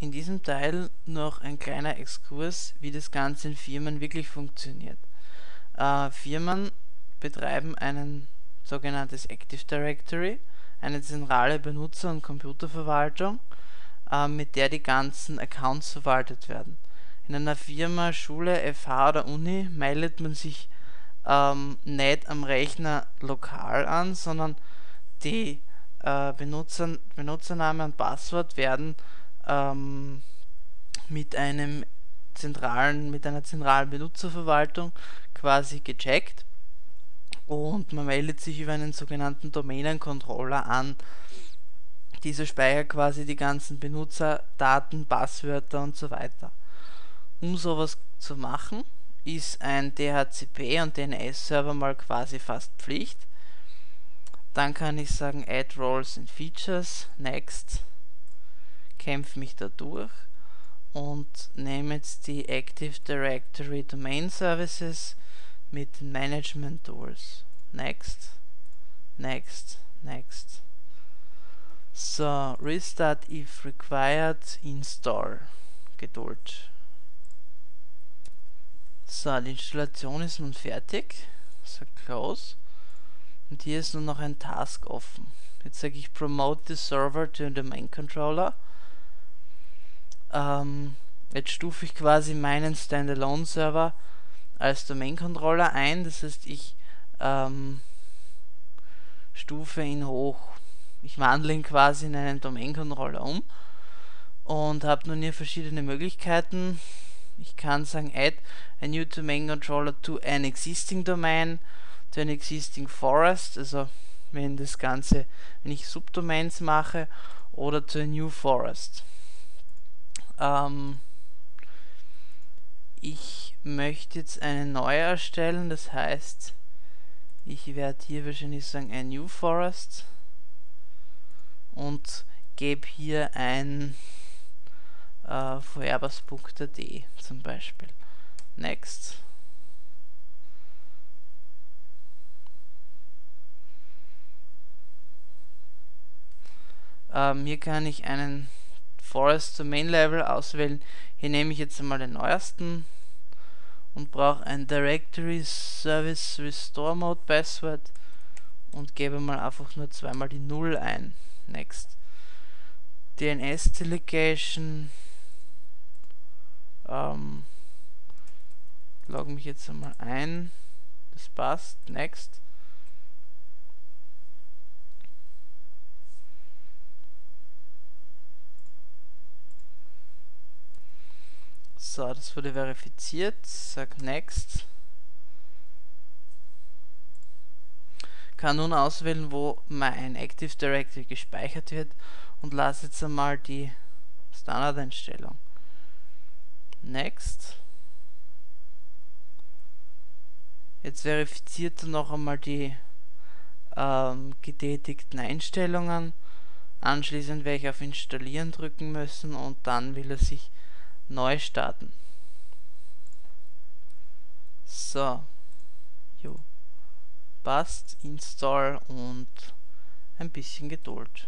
in diesem Teil noch ein kleiner Exkurs, wie das Ganze in Firmen wirklich funktioniert. Firmen betreiben ein sogenanntes Active Directory, eine zentrale Benutzer- und Computerverwaltung, mit der die ganzen Accounts verwaltet werden. In einer Firma, Schule, FH oder Uni meldet man sich nicht am Rechner lokal an, sondern die Benutzername und Passwort werden mit einer zentralen Benutzerverwaltung quasi gecheckt, und man meldet sich über einen sogenannten Domänencontroller an. Dieser speichert quasi die ganzen Benutzerdaten, Passwörter und so weiter. Um sowas zu machen, ist ein DHCP und DNS-Server mal quasi fast Pflicht. Dann kann ich sagen Add Roles and Features, Next, kämpfe mich da durch und nehme jetzt die Active Directory Domain Services mit den Management Tools. Next, Next, Next. So, Restart if required, Install. Geduld. So, die Installation ist nun fertig. So, Close. Und hier ist nur noch ein Task offen. Jetzt sage ich Promote the Server to the Domain Controller. Jetzt stufe ich quasi meinen Standalone Server als Domain Controller ein. Das heißt, ich stufe ihn hoch. Ich wandle ihn quasi in einen Domain Controller um und habe nun hier verschiedene Möglichkeiten. Ich kann sagen Add a new Domain Controller to an existing domain, to an existing forest, also wenn ich Subdomains mache, oder to a new forest. Ich möchte jetzt eine neue erstellen, das heißt, ich werde hier wahrscheinlich sagen a new forest und gebe hier ein forerbas.at zum Beispiel. Next. Hier kann ich einen Forest Domain Level auswählen. Hier nehme ich jetzt einmal den neuesten und brauche ein Directory Service Restore Mode Password und gebe mal einfach nur zweimal die 0 ein. Next. DNS Delegation. Logge mich jetzt einmal ein. Das passt. Next. So, das wurde verifiziert. Sag Next. Kann nun auswählen, wo mein Active Directory gespeichert wird und lasse jetzt einmal die Standardeinstellung. Next. Jetzt verifiziert er noch einmal die getätigten Einstellungen. Anschließend werde ich auf Installieren drücken müssen und dann will er sich neu starten. So. Jo. Passt. Install und ein bisschen Geduld.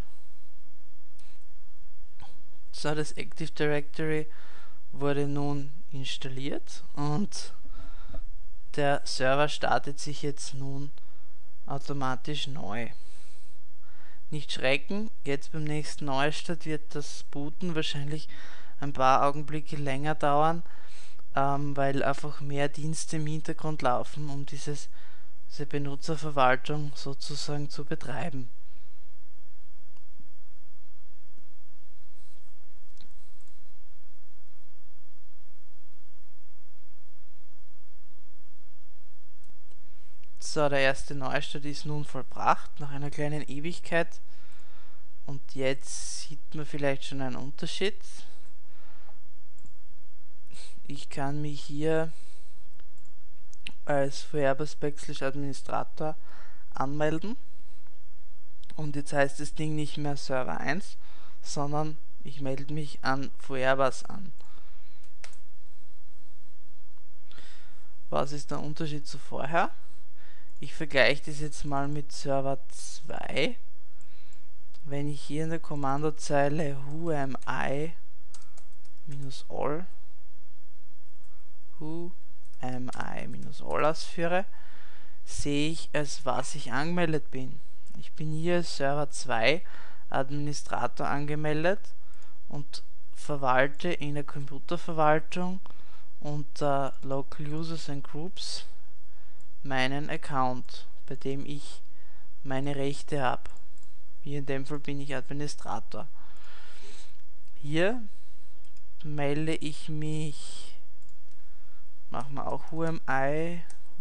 So, das Active Directory wurde nun installiert und der Server startet sich jetzt nun automatisch neu. Nicht schrecken, jetzt beim nächsten Neustart wird das Booten wahrscheinlich ein paar Augenblicke länger dauern, weil einfach mehr Dienste im Hintergrund laufen, um diese Benutzerverwaltung sozusagen zu betreiben. So, der erste Neustart ist nun vollbracht, nach einer kleinen Ewigkeit. Und jetzt sieht man vielleicht schon einen Unterschied. Ich kann mich hier als forerbas/Administrator anmelden. Und jetzt heißt das Ding nicht mehr Server 1, sondern ich melde mich an Forerbas an. Was ist der Unterschied zu vorher? Ich vergleiche das jetzt mal mit Server 2. Wenn ich hier in der Kommandozeile who am I all who-am-I-all ausführe, sehe ich, als was ich angemeldet bin. Ich bin hier als Server 2 Administrator angemeldet und verwalte in der Computerverwaltung unter Local Users and Groups meinen Account, bei dem ich meine Rechte habe. Hier in dem Fall bin ich Administrator. Hier melde ich mich, machen wir auch who-am-I-all,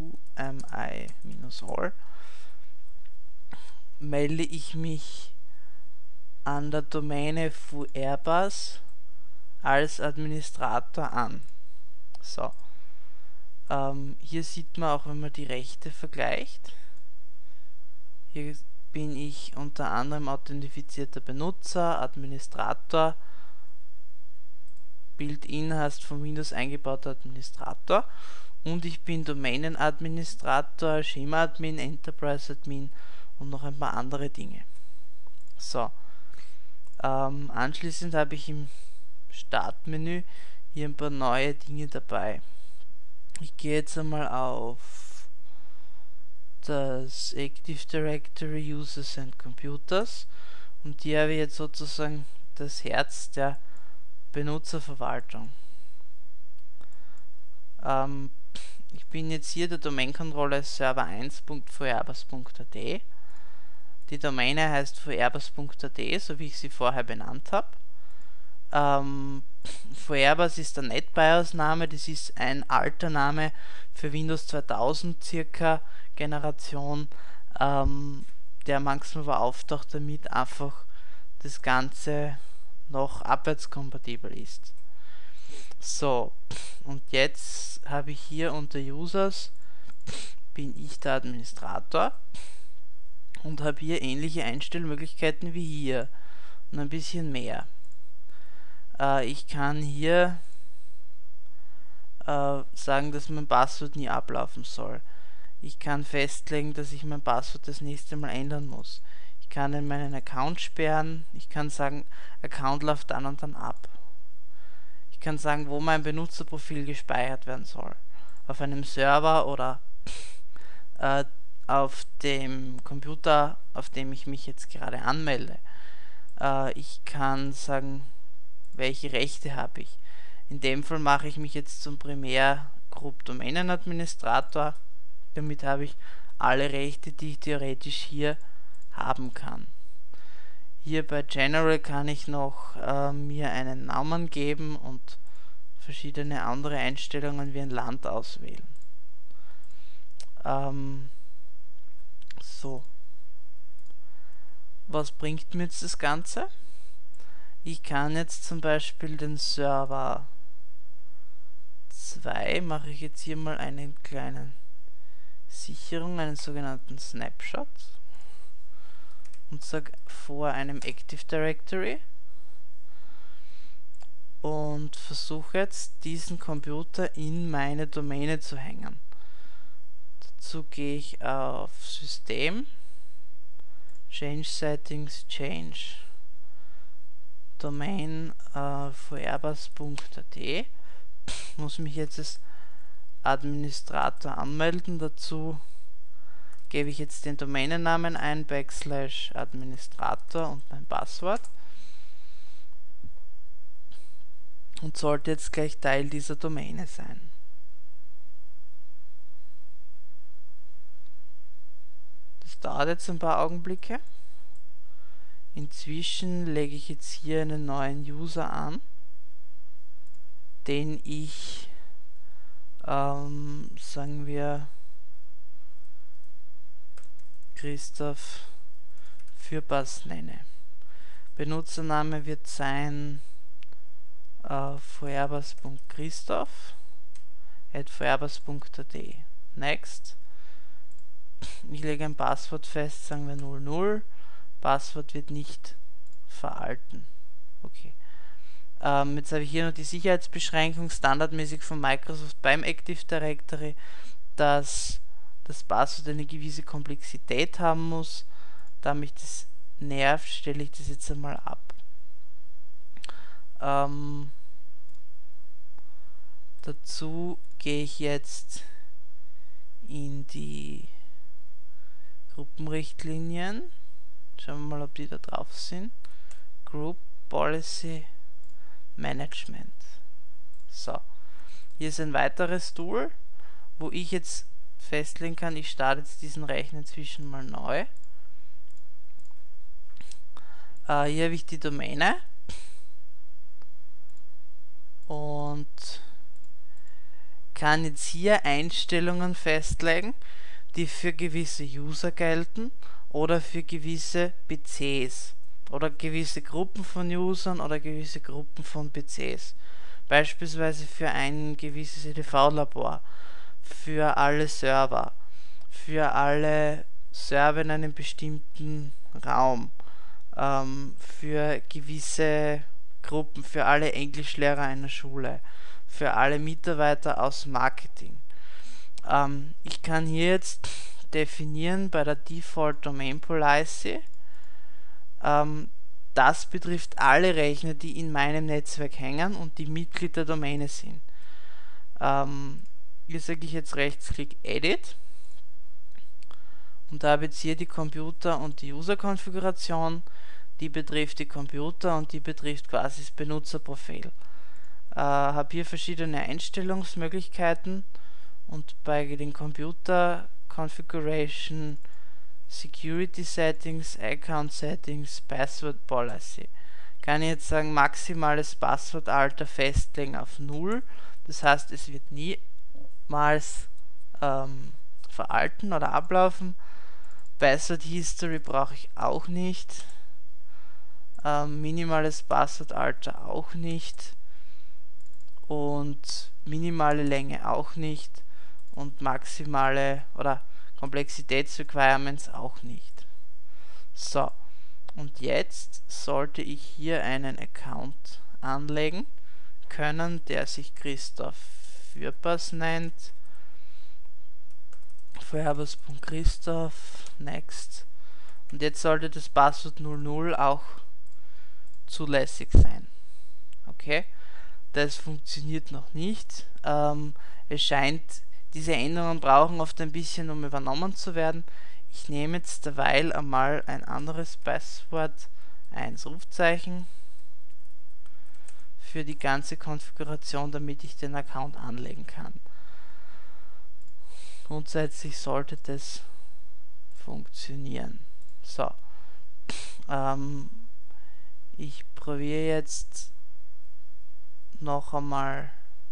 melde ich mich an der Domäne foo-airbus als Administrator an. So. Hier sieht man auch, wenn man die Rechte vergleicht. Hier bin ich unter anderem authentifizierter Benutzer, Administrator, Built-in heißt von Windows eingebauter Administrator, und ich bin Domänenadministrator, Schema-Admin, Enterprise-Admin und noch ein paar andere Dinge. So. Anschließend habe ich im Startmenü hier ein paar neue Dinge dabei. Ich gehe jetzt einmal auf das Active Directory Users and Computers, und hier habe ich jetzt sozusagen das Herz der Benutzerverwaltung. Ich bin jetzt hier der Domain-Controller server1.foo-airbus.at. Die Domäne heißt foo-airbus.at, so wie ich sie vorher benannt habe. foo-airbus ist der NetBIOS-Name, das ist ein alter Name für Windows 2000 circa Generation, der manchmal aber auftaucht, damit einfach das Ganze noch abwärtskompatibel ist. So, und jetzt habe ich hier unter Users, bin ich der Administrator und habe hier ähnliche Einstellmöglichkeiten wie hier und ein bisschen mehr. Ich kann hier sagen, dass mein Passwort nie ablaufen soll. Ich kann festlegen, dass ich mein Passwort das nächste Mal ändern muss. Ich kann in meinen Account sperren. Ich kann sagen, Account läuft dann und dann ab. Ich kann sagen, wo mein Benutzerprofil gespeichert werden soll. Auf einem Server oder auf dem Computer, auf dem ich mich jetzt gerade anmelde. Ich kann sagen, welche Rechte habe ich. In dem Fall mache ich mich jetzt zum Primär Group Domänenadministrator. Damit habe ich alle Rechte, die ich theoretisch hier haben kann. Hier bei General kann ich noch mir einen Namen geben und verschiedene andere Einstellungen wie ein Land auswählen. So. Was bringt mir jetzt das Ganze? Ich kann jetzt zum Beispiel den Server 2, mache ich jetzt hier mal einen kleinen Sicherung, einen sogenannten Snapshot, und sage vor einem Active Directory und versuche jetzt diesen Computer in meine Domäne zu hängen. Dazu gehe ich auf System, Change Settings, Change Domain foo-airbus.at. Muss mich jetzt als Administrator anmelden. Dazu gebe ich jetzt den Domänennamen ein, /Administrator und mein Passwort, und sollte jetzt gleich Teil dieser Domäne sein. Das dauert jetzt ein paar Augenblicke. Inzwischen lege ich jetzt hier einen neuen User an, den ich, sagen wir, Christoph Fürbass nenne. Benutzername wird sein foo-airbus.christoph@foo-airbus.at. Next. Ich lege ein Passwort fest, sagen wir 00. Passwort wird nicht veralten. Okay. Jetzt habe ich hier noch die Sicherheitsbeschränkung, standardmäßig von Microsoft beim Active Directory, dass das Passwort eine gewisse Komplexität haben muss. Da mich das nervt, stelle ich das jetzt einmal ab. Dazu gehe ich jetzt in die Gruppenrichtlinien. Schauen wir mal, ob die da drauf sind. Group Policy Management. So, hier ist ein weiteres Tool, wo ich jetzt festlegen kann, ich starte jetzt diesen Rechner inzwischen mal neu. Hier habe ich die Domäne und kann jetzt hier Einstellungen festlegen, die für gewisse User gelten oder für gewisse PCs oder gewisse Gruppen von Usern oder gewisse Gruppen von PCs. Beispielsweise für ein gewisses EDV-Labor, für alle Server, für alle Server in einem bestimmten Raum, für gewisse Gruppen, für alle Englischlehrer einer Schule, für alle Mitarbeiter aus Marketing. Ich kann hier jetzt definieren bei der Default Domain Policy, das betrifft alle Rechner, die in meinem Netzwerk hängen und die Mitglied der Domäne sind. Hier sage ich jetzt Rechtsklick Edit und da habe ich jetzt hier die Computer- und die User-Konfiguration, die betrifft die Computer und die betrifft quasi das Benutzerprofil. Habe hier verschiedene Einstellungsmöglichkeiten und bei den Computer Configuration, Security Settings, Account Settings, Password Policy kann ich jetzt sagen, maximales Passwortalter festlegen auf 0. Das heißt, es wird niemals veralten oder ablaufen. Password History brauche ich auch nicht. Minimales Passwortalter auch nicht. Und minimale Länge auch nicht. Und maximale oder Komplexitätsrequirements auch nicht. So, und jetzt sollte ich hier einen Account anlegen können, der sich Christoph Fürpass nennt. Feuerbers.christoph, next. Und jetzt sollte das Passwort 00 auch zulässig sein. Okay, das funktioniert noch nicht. Es scheint, diese Änderungen brauchen oft ein bisschen, um übernommen zu werden. Ich nehme jetzt derweil einmal ein anderes Passwort, 1 Rufzeichen, für die ganze Konfiguration, damit ich den Account anlegen kann. Grundsätzlich sollte das funktionieren. So, ich probiere jetzt noch einmal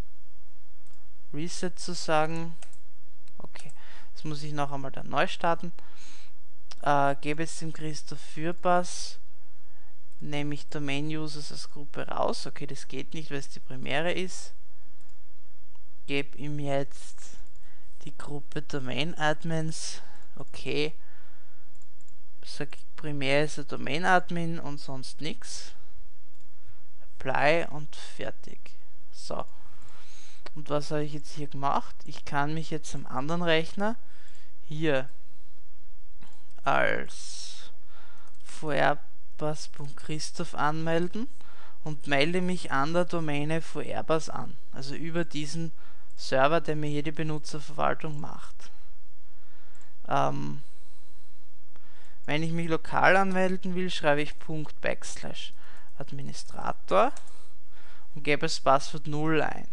Reset zu sagen. Okay, jetzt muss ich noch einmal dann neu starten. Gebe jetzt dem Christoph Fürpass, nehme ich Domain Users als Gruppe raus. Okay, das geht nicht, weil es die Primäre ist. Gebe ihm jetzt die Gruppe Domain Admins. Okay, sage primär ist er Domain Admin und sonst nichts. Apply und fertig. So. Und was habe ich jetzt hier gemacht? Ich kann mich jetzt am anderen Rechner hier als Feuerbas.christoph anmelden und melde mich an der Domäne Feuerbas an. Also über diesen Server, der mir hier die Benutzerverwaltung macht. Wenn ich mich lokal anmelden will, schreibe ich /Administrator und gebe das Passwort 0 ein.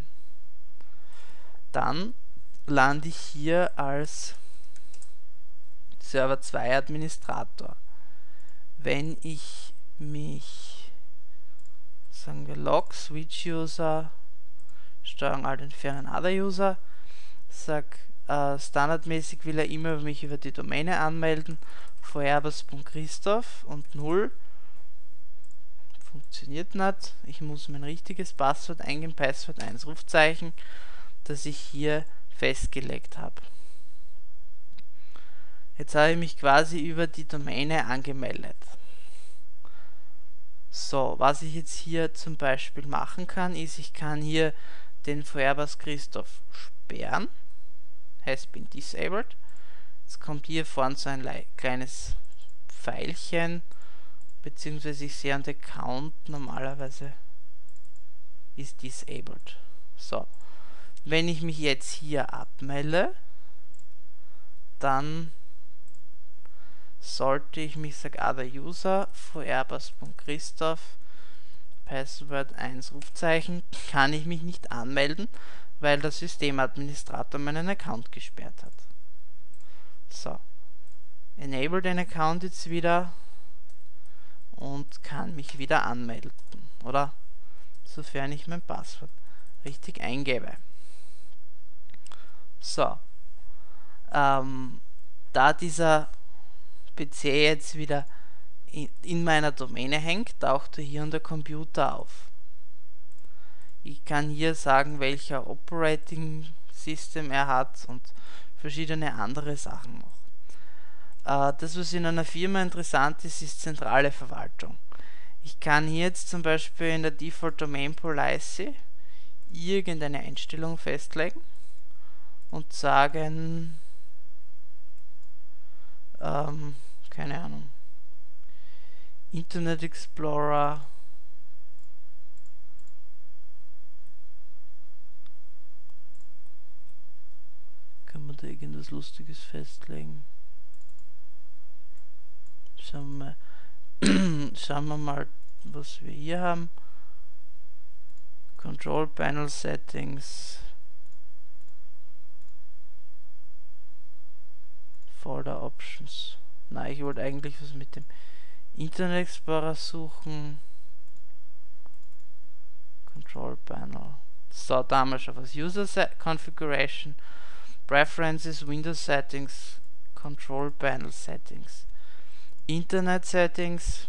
Dann lande ich hier als Server 2 Administrator. Wenn ich mich, sagen wir Log, Switch User, Steuerung Alt entfernen Other User, sag standardmäßig will er immer mich über die Domäne anmelden, feuerbas.christoph und 0 funktioniert nicht. Ich muss mein richtiges Passwort eingeben, Passwort 1 Rufzeichen, das ich hier festgelegt habe. Jetzt habe ich mich quasi über die Domäne angemeldet. So, was ich jetzt hier zum Beispiel machen kann, ist, ich kann hier den Feuerbas Christoph sperren. Has been disabled. Jetzt kommt hier vorne so ein kleines Pfeilchen, beziehungsweise ich sehe an der Account normalerweise ist disabled. So, Wenn ich mich jetzt hier abmelde, dann sollte ich mich sagen, other user, voreirbers.christoph, Passwort 1 Rufzeichen, kann ich mich nicht anmelden, weil der Systemadministrator meinen Account gesperrt hat. So, enable den Account jetzt wieder und kann mich wieder anmelden, oder sofern ich mein Passwort richtig eingebe. So, da dieser PC jetzt wieder in meiner Domäne hängt, taucht hier der Computer auf. Ich kann hier sagen, welcher Operating System er hat und verschiedene andere Sachen noch. Das, was in einer Firma interessant ist, ist zentrale Verwaltung. Ich kann hier jetzt zum Beispiel in der Default Domain Policy irgendeine Einstellung festlegen und sagen, keine Ahnung, Internet Explorer kann man da irgendwas Lustiges festlegen. Schauen wir mal, was wir hier haben. Control Panel Settings, Folder Options. Nein, ich wollte eigentlich was mit dem Internet Explorer suchen. Control Panel. So, da haben wir schon was. User Configuration, Preferences, Windows Settings, Control Panel Settings, Internet Settings,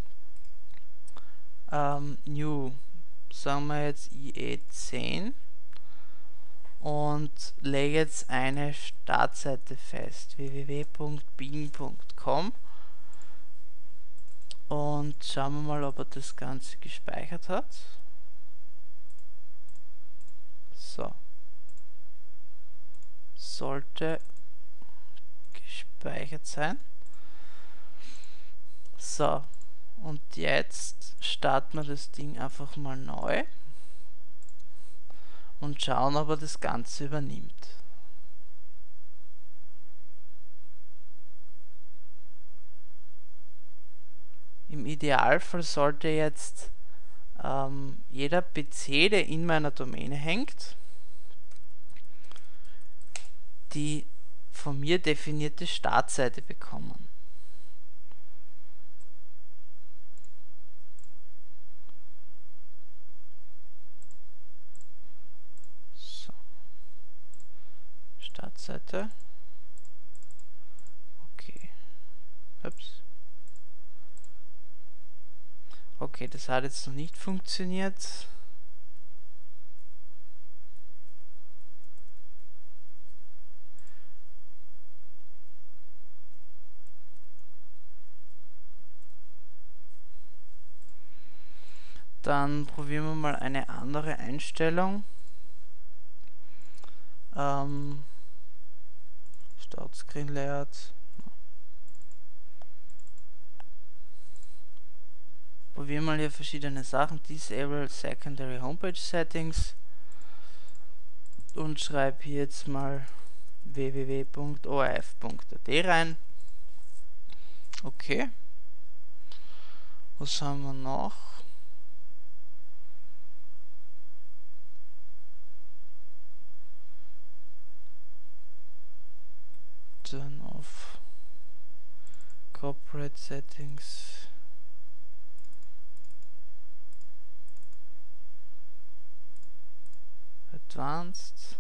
New, sagen wir jetzt IE10 und lege jetzt eine Startseite fest, www.bing.com, und schauen wir mal, ob er das Ganze gespeichert hat. So, sollte gespeichert sein. So, und jetzt starten wir das Ding einfach mal neu und schauen, ob er das Ganze übernimmt. Im Idealfall sollte jetzt jeder PC, der in meiner Domäne hängt, die von mir definierte Startseite bekommen. So. Startseite. Okay. Ups. Okay, das hat jetzt noch nicht funktioniert. Dann probieren wir mal eine andere Einstellung. Startscreen Layout. Probieren wir mal hier verschiedene Sachen. Disable Secondary Homepage Settings. Und schreibe hier jetzt mal www.orf.at rein. Okay. Was haben wir noch? Turn off Corporate Settings. Advanced.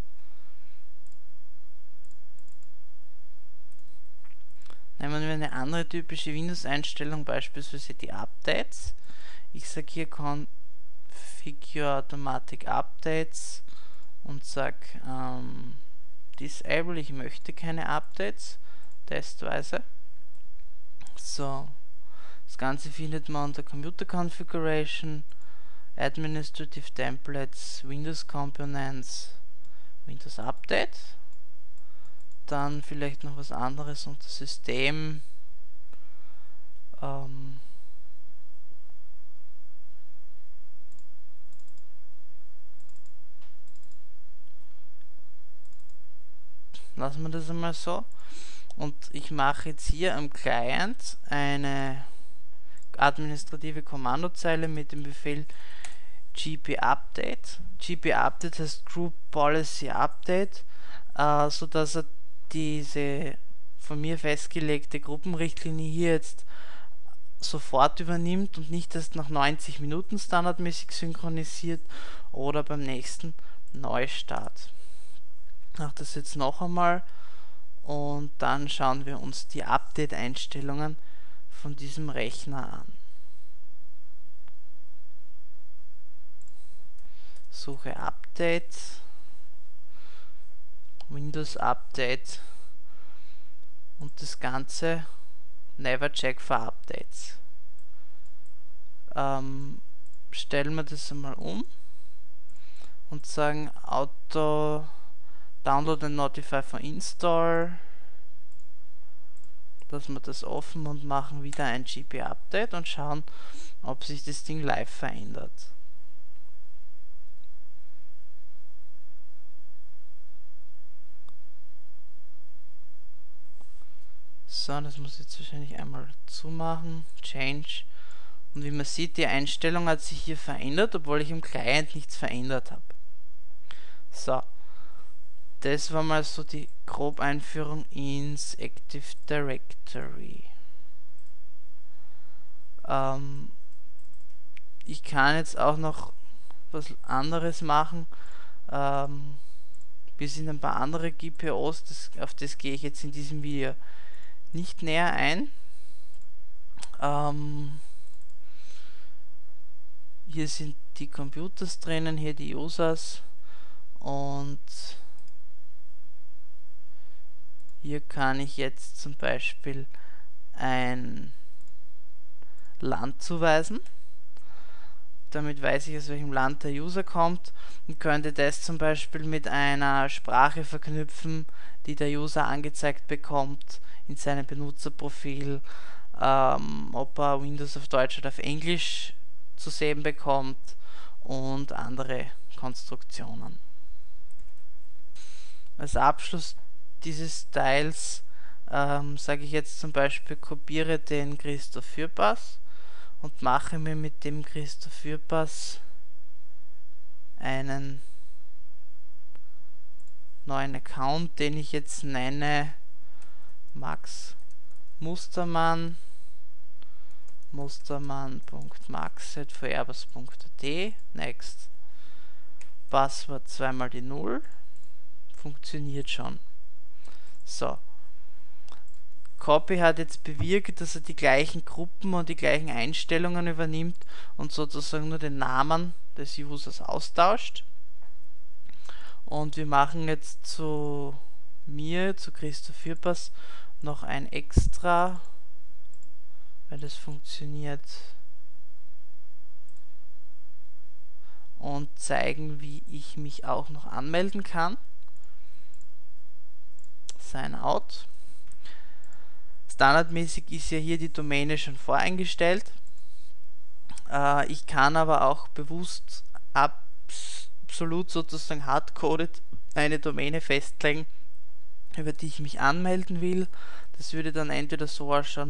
Nehmen wir eine andere typische Windows-Einstellung, beispielsweise die Updates. Ich sage hier Configure Automatic Updates und sage Disable, ich möchte keine Updates, testweise. So, das Ganze findet man unter Computer Configuration, Administrative Templates, Windows Components, Windows Update. Dann vielleicht noch was anderes unter System. Lassen wir das einmal so. Und ich mache jetzt hier am Client eine administrative Kommandozeile mit dem Befehl gp-update. gp-update heißt Group Policy Update, sodass er diese von mir festgelegte Gruppenrichtlinie hier jetzt sofort übernimmt und nicht erst nach 90 Minuten standardmäßig synchronisiert oder beim nächsten Neustart. Ich mache das jetzt noch einmal und dann schauen wir uns die Update-Einstellungen von diesem Rechner an. Suche Update, Windows Update und das Ganze Never check for Updates. Stellen wir das einmal um und sagen Auto Download and Notify for Install. Lassen wir das offen und machen wieder ein GP-Update und schauen, ob sich das Ding live verändert. So, das muss ich jetzt wahrscheinlich einmal zumachen. Change. Und wie man sieht, die Einstellung hat sich hier verändert, obwohl ich im Client nichts verändert habe. So. Das war mal so die Grobeinführung ins Active Directory. Ich kann jetzt auch noch was anderes machen. Wir sind ein paar andere GPOs, auf das gehe ich jetzt in diesem Video nicht näher ein. Hier sind die Computers drinnen, hier die Users und hier kann ich jetzt zum Beispiel ein Land zuweisen. Damit weiß ich, aus welchem Land der User kommt und könnte das zum Beispiel mit einer Sprache verknüpfen, die der User angezeigt bekommt in seinem Benutzerprofil, ob er Windows auf Deutsch oder auf Englisch zu sehen bekommt und andere Konstruktionen. Als Abschluss dieses Teils sage ich jetzt zum Beispiel, kopiere den Christoph Fürpass und mache mir mit dem Christoph Fürpass einen neuen Account, den ich jetzt nenne Max Mustermann, mustermann.max@airbus.at. Next. Passwort zweimal die 0. Funktioniert schon. So. Copy hat jetzt bewirkt, dass er die gleichen Gruppen und die gleichen Einstellungen übernimmt und sozusagen nur den Namen des Users austauscht. Und wir machen jetzt zu Christoph Fürpass, noch ein extra, weil das funktioniert, und zeigen, wie ich mich auch noch anmelden kann. Sign out. Standardmäßig ist ja hier die Domäne schon voreingestellt. Ich kann aber auch bewusst absolut sozusagen hardcoded eine Domäne festlegen, über die ich mich anmelden will. Das würde dann entweder so ausschauen: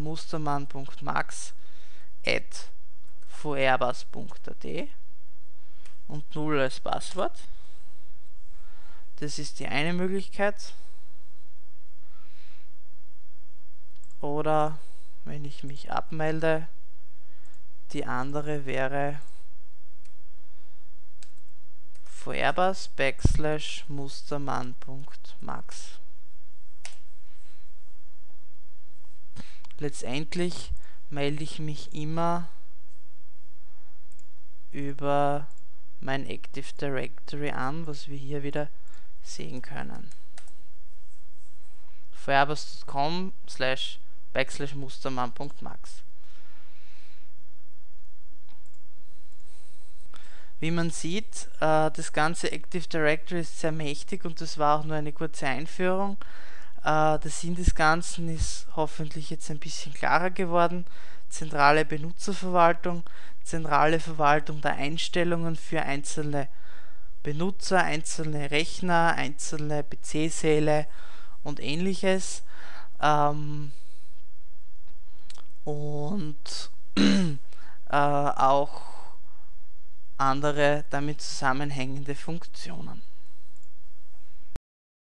mustermann.max@airbus.at und 0 als Passwort. Das ist die eine Möglichkeit. Oder wenn ich mich abmelde, die andere wäre airbus/mustermann.max. Letztendlich melde ich mich immer über mein Active Directory an, was wir hier wieder sehen können. airbus.com/mustermann.max. Wie man sieht, das ganze Active Directory ist sehr mächtig und das war auch nur eine kurze Einführung. Der Sinn des Ganzen ist hoffentlich jetzt ein bisschen klarer geworden. Zentrale Benutzerverwaltung, zentrale Verwaltung der Einstellungen für einzelne Benutzer, einzelne Rechner, einzelne PC-Säle und ähnliches. Und auch andere damit zusammenhängende Funktionen.